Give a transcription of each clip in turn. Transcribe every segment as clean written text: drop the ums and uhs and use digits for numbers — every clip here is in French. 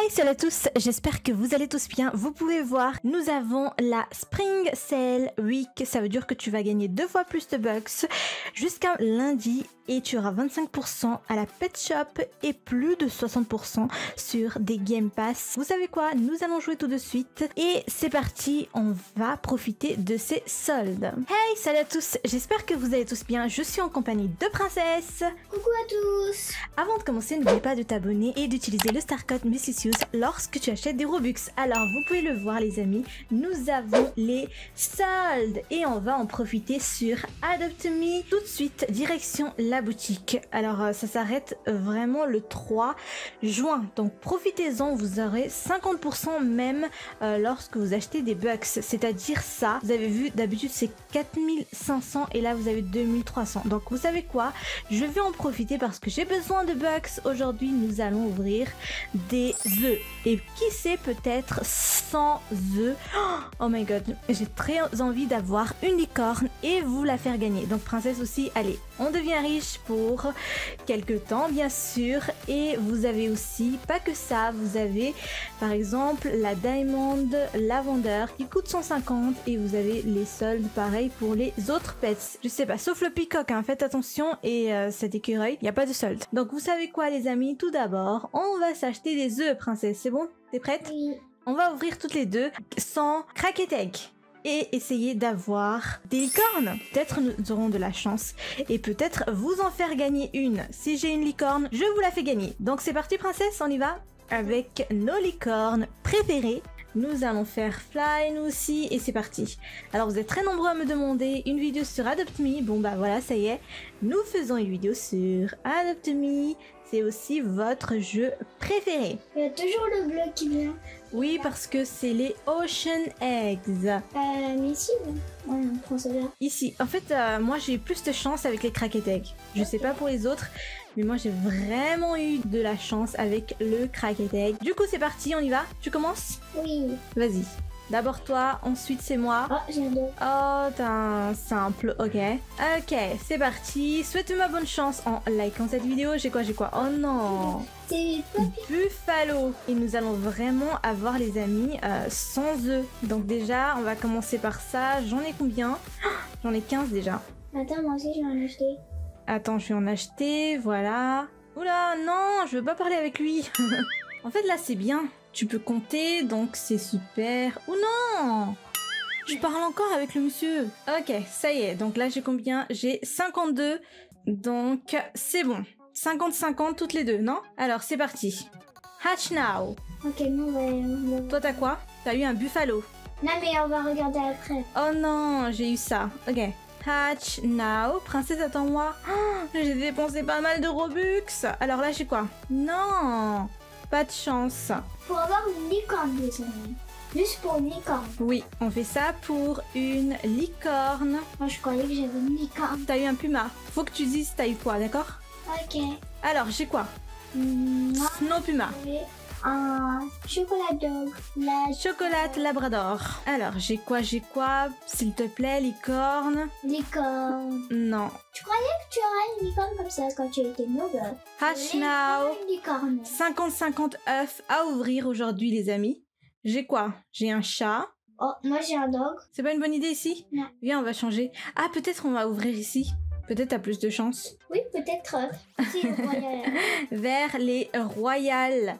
Salut à tous, j'espère que vous allez tous bien. Vous pouvez voir, nous avons la Spring Sale Week. Ça veut dire que tu vas gagner 2 fois plus de bucks jusqu'à lundi et tu auras 25% à la Pet Shop et plus de 60% sur des Game Pass. Vous savez quoi? Nous allons jouer tout de suite et c'est parti, on va profiter de ces soldes. Hey, salut à tous, j'espère que vous allez tous bien. Je suis en compagnie de Princesse. Coucou à tous. Avant de commencer, n'oubliez pas de t'abonner et d'utiliser le Star Code Missisius lorsque tu achètes des Robux. Alors, vous pouvez le voir les amis, nous avons les soldes et on va en profiter sur Adopt Me. Tout de suite, direction la boutique. Alors, ça s'arrête vraiment le 3 juin. Donc, profitez-en, vous aurez 50% même lorsque vous achetez des bucks. C'est-à-dire ça, vous avez vu, d'habitude c'est 4500 et là vous avez 2300. Donc, vous savez quoi? Je vais en profiter parce que j'ai besoin de bucks. Aujourd'hui, nous allons ouvrir des œufs. Et qui sait, peut-être 100 œufs. Oh my god, j'ai très envie d'avoir une licorne et vous la faire gagner. Donc Princesse aussi, allez, on devient riche pour quelques temps bien sûr. Et vous avez aussi, pas que ça, vous avez par exemple la Diamond Lavender qui coûte 150 et vous avez les soldes pareil pour les autres pets. Je sais pas, sauf le peacock, hein, faites attention et cet écureuil, il n'y a pas de solde. Donc vous savez quoi les amis, tout d'abord, on va s'acheter des œufs Princesse, c'est bon? T'es prête? Oui. On va ouvrir toutes les deux sans craquet egg et essayer d'avoir des licornes. Peut-être nous aurons de la chance et peut-être vous en faire gagner une. Si j'ai une licorne, je vous la fais gagner. Donc c'est parti Princesse, on y va avec nos licornes préférées. Nous allons faire Fly nous aussi et c'est parti. Alors vous êtes très nombreux à me demander une vidéo sur Adopt Me. Bon bah voilà, ça y est, nous faisons une vidéo sur Adopt Me. C'est aussi votre jeu préféré. Il y a toujours le bleu qui vient. Oui, parce que c'est les Ocean Eggs. Mais ici, on prend celui-là. Ici, en fait, moi j'ai eu plus de chance avec les Cracket Eggs. Je sais pas pour les autres, mais moi j'ai vraiment eu de la chance avec le Cracket Egg. Du coup, c'est parti, on y va? Tu commences? Oui. Vas-y. D'abord toi, ensuite c'est moi. Oh, j'ai un dos. Oh, t'as un simple, ok. Ok, c'est parti. Souhaite-moi bonne chance en likant cette vidéo. J'ai quoi? Oh non. C'est pas Buffalo. Et nous allons vraiment avoir les amis 100 œufs. Donc déjà, on va commencer par ça. J'en ai combien? J'en ai 15 déjà. Attends, moi aussi, je vais en acheter. Attends, je vais en acheter, voilà. Oula, non, je veux pas parler avec lui. En fait, là, c'est bien. Tu peux compter, donc c'est super. Oh non! Je parle encore avec le monsieur. Ok, ça y est. Donc là, j'ai combien? J'ai 52. Donc, c'est bon. 50-50 toutes les deux, non? Alors, c'est parti. Hatch now. Ok, nous on va... Toi, t'as quoi? T'as eu un buffalo. Non, mais on va regarder après. Oh non, j'ai eu ça. Ok. Hatch now. Princesse, attends-moi. Oh, j'ai dépensé pas mal de Robux. Alors là, j'ai quoi? Non! Pas de chance. Pour avoir une licorne, les amis. Juste pour une licorne. Oui, on fait ça pour une licorne. Moi, je croyais que j'avais une licorne. T'as eu un puma. Faut que tu dises t'as eu quoi, d'accord? Ok. Alors, j'ai quoi? Moi, Snow puma. j'ai un chocolat dog. La Chocolat labrador. Alors, j'ai quoi? S'il te plaît, licorne. licorne. Non. Tu croyais que tu aurais une licorne comme ça quand tu étais noble? Hatch Mais now. une licorne. 50-50 œufs à ouvrir aujourd'hui, les amis. J'ai quoi? J'ai un chat. Oh, moi j'ai un dog. C'est pas une bonne idée ici? Non. Viens, on va changer. Ah, peut-être on va ouvrir ici. Peut-être t'as plus de chance. Oui, peut-être. C'est le royal. Vers les royales.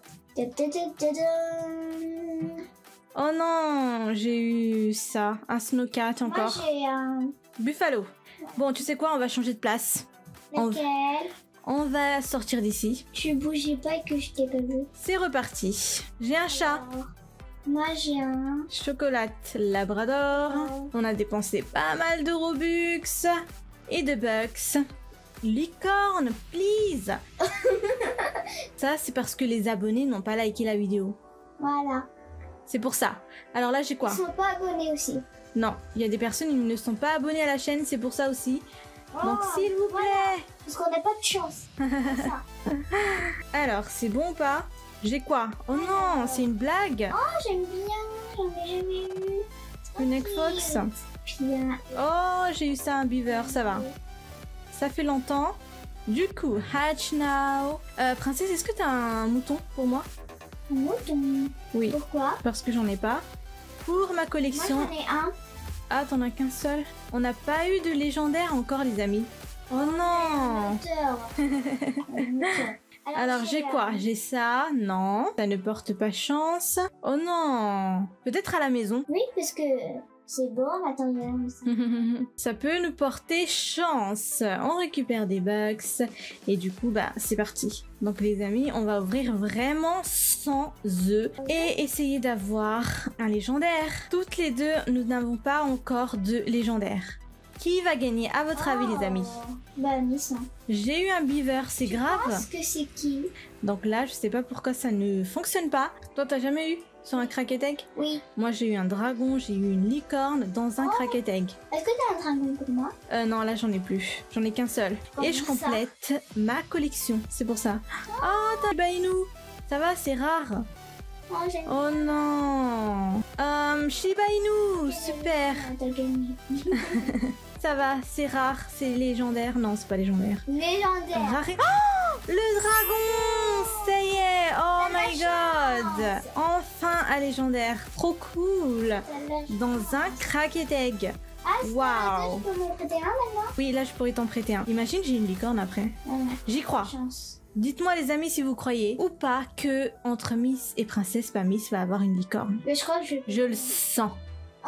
Oh non, j'ai eu ça. Un snowcat Moi encore. j'ai un... Buffalo. Bon, tu sais quoi? On va changer de place. Lequel? On va sortir d'ici. Tu bougeais pas et que je t'ai pas vu. C'est reparti. J'ai un chat. Alors, moi j'ai un... Chocolat labrador. Oh. On a dépensé pas mal de Robux et de bucks. Licorne, please. Ça, c'est parce que les abonnés n'ont pas liké la vidéo. Voilà. C'est pour ça. Alors là, j'ai quoi? Ils sont pas abonnés aussi. Non, il y a des personnes qui ne sont pas abonnées à la chaîne, c'est pour ça aussi. Donc Oh, s'il vous voilà. plaît. Parce qu'on n'a pas de chance. C'est ça. Alors, c'est bon ou pas? J'ai quoi? Oh non, c'est une blague. Oh, j'aime bien. J'en ai jamais eu. Une egg fox. Bien. Oh, j'ai eu ça, un beaver, ça va. Ça fait longtemps. Du coup, hatch now. Princesse, est-ce que t'as un mouton pour moi? Un mouton. Oui, Pourquoi? parce que j'en ai pas. Pour ma Moi collection... j'en ai un. Ah, t'en as qu'un seul. On n'a pas eu de légendaire encore, les amis. Oh non. Un moteur. Alors j'ai quoi? J'ai ça, non. Ça ne porte pas chance. Oh non. Peut-être à la maison. Oui, parce que c'est bon, attends, il y a un aussi. Ça peut nous porter chance. On récupère des bucks. Et du coup, bah, c'est parti. Donc les amis, on va ouvrir vraiment 100 œufs. Et essayer d'avoir un légendaire. Toutes les deux, nous n'avons pas encore de légendaire. Qui va gagner à votre avis, les amis? Bah, Miss. J'ai eu un beaver, c'est Je grave. pense que c'est qui? Donc là, je sais pas pourquoi ça ne fonctionne pas. Toi, t'as jamais eu sur un cracket egg? Oui. Moi, j'ai eu un dragon, j'ai eu une licorne dans un cracket egg. Est-ce que t'as un dragon pour moi? Non, là, j'en ai plus. J'en ai qu'un seul. Comment Et je ça? complète ma collection. C'est pour ça. Oh, t'as Shiba Inu. Ça va, c'est rare. Oh, j'aime Oh non. Shiba Inu, super. Ah, t'as gagné. Ça va, c'est rare, c'est légendaire. Non, c'est pas légendaire. Légendaire. Oh, le dragon. Ça y est. Oh T'as my la god. Enfin un légendaire. Trop cool. T'as la Dans chance. un cracket egg. Ah, c'est Waouh. toi, tu peux m'en prêter un maintenant? Oui, là, je pourrais t'en prêter un. Imagine, j'ai une licorne après. J'y crois. Chance. Dites-moi les amis si vous croyez ou pas que entre Miss et Princesse, pas Miss va avoir une licorne. Mais je crois que Je le sens. Oh,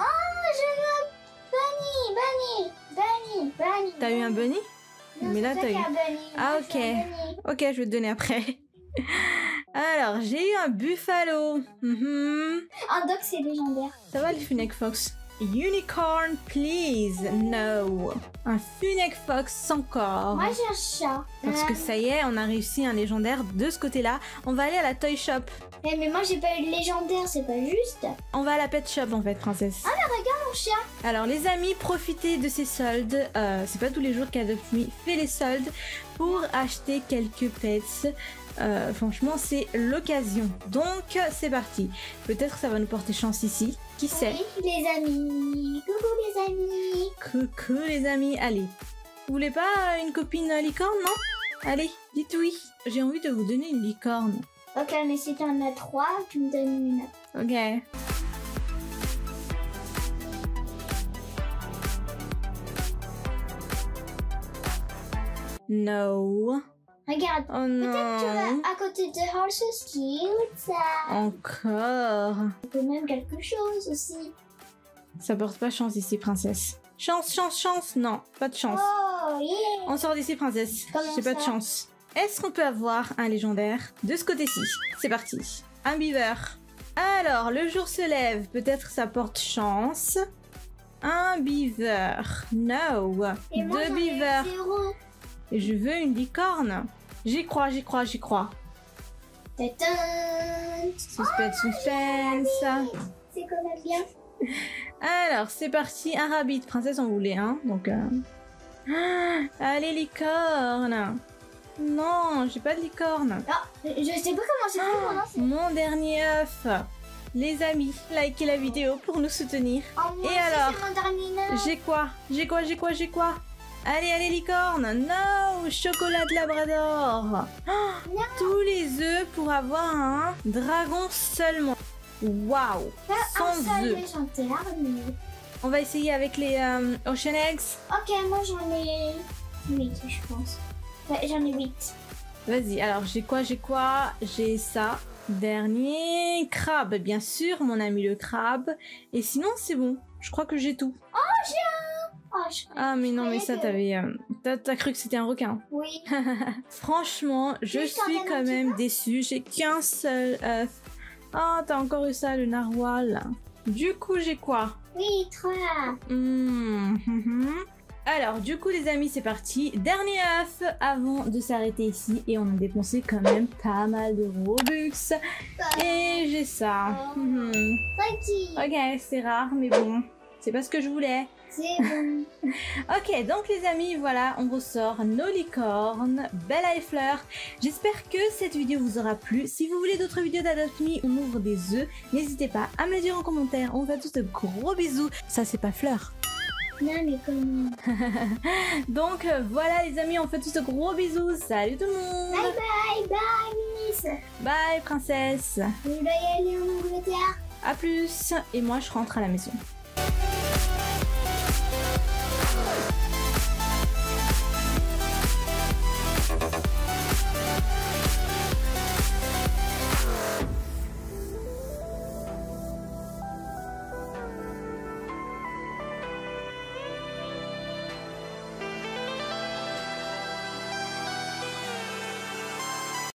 je veux Bunny. T'as eu un bunny? Non, Mais là, c'est t'as toi eu- qui as Bunny. Ah, Moi, je suis ok. un bunny. Ok, je vais te donner après. Alors, j'ai eu un buffalo. Mhm. Un dog, c'est légendaire. Ça va le Fennec Fox? Unicorn, please. No. Un Fennec Fox encore. Moi, j'ai un chat. Parce que ça y est, on a réussi un légendaire de ce côté-là. On va aller à la toy shop. Mais moi, j'ai pas eu de légendaire, c'est pas juste. On va à la pet shop en fait, princesse. Mon chien. Alors les amis, profitez de ces soldes. C'est pas tous les jours qu'Adopt.me fait les soldes pour acheter quelques pets. Franchement, c'est l'occasion. Donc c'est parti. Peut-être que ça va nous porter chance ici. Qui sait? Oui, les amis. Coucou, les amis. Coucou les amis. Allez. Vous voulez pas une copine licorne, non? Allez, dites oui. J'ai envie de vous donner une licorne. Ok, mais si t'en as 3, tu me donnes une. Ok. No. Regarde. Oh Peut-être tu non. vas à côté de Horses Cute, ça. Encore. On peut même quelque chose aussi. Ça porte pas chance ici, princesse. Chance, chance, chance. Non, pas de chance. Oh, yeah. On sort d'ici, princesse. Comment J'ai pas de ça? chance. Est-ce qu'on peut avoir un légendaire de ce côté-ci? C'est parti. Un beaver. Alors, le jour se lève. Peut-être ça porte chance. Un beaver. No. Et moi, Deux j'en ai beavers. 0. Et je veux une licorne. J'y crois, j'y crois, j'y crois. Tadam. Suspense, suspense. C'est qu'on a bien. Alors, c'est parti. Un rabbit. Princesse en voulait un. Donc, allez, licorne. Non, j'ai pas de licorne. Ah, je sais pas comment c'est fait, mon nom, c'est- Mon dernier œuf. Les amis, likez la vidéo pour nous soutenir. Oh, moi Et aussi, alors c'est mon dernier nom. J'ai quoi? J'ai quoi? J'ai quoi? J'ai quoi? Allez, allez, licorne. Non, chocolat de Labrador. Non. Tous les œufs pour avoir un dragon seulement. Waouh. Pas un 100 seul œufs. légendaire, mais... On va essayer avec les Ocean Eggs. Ok, moi j'en ai 8, je pense. Ouais, j'en ai 8. Vas-y, alors j'ai quoi? J'ai quoi? J'ai ça. Dernier crabe, bien sûr, mon ami le crabe. Et sinon, c'est bon. Je crois que j'ai tout. Oh, Ah, mais non, mais ça, croyais t'as cru que c'était un requin. Oui. Franchement, je Juste en suis un quand petit même déçue. J'ai qu'un seul œuf. Ah, t'as encore eu ça, le narwhal. Du coup, j'ai quoi? Oui, 3. Alors, du coup, les amis, c'est parti. Dernier œuf avant de s'arrêter ici. Et on a dépensé quand même pas mal de Robux. Et j'ai ça. Tranquille. Ok, c'est rare, mais bon. C'est pas ce que je voulais. C'est bon. Ok, donc les amis, voilà, on ressort nos licornes, Bella et Fleur. J'espère que cette vidéo vous aura plu. Si vous voulez d'autres vidéos d'Adopt.me, on ouvre des œufs. N'hésitez pas à me le dire en commentaire. On vous fait tous de gros bisous. Ça, c'est pas Fleur. Non, mais comment? Donc voilà les amis, on fait tous de gros bisous. Salut tout le monde. Bye bye, bye, Miss. Bye princesse. Je dois y aller en Angleterre. À plus. Et moi je rentre à la maison.